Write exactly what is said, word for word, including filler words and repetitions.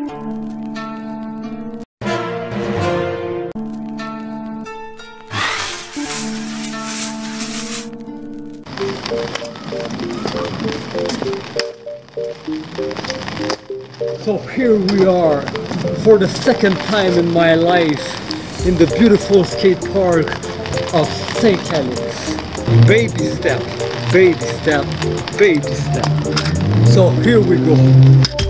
So here we are for the second time in my life in the beautiful skate park of Saint Calixte. Baby step, baby step, baby step. So here we go.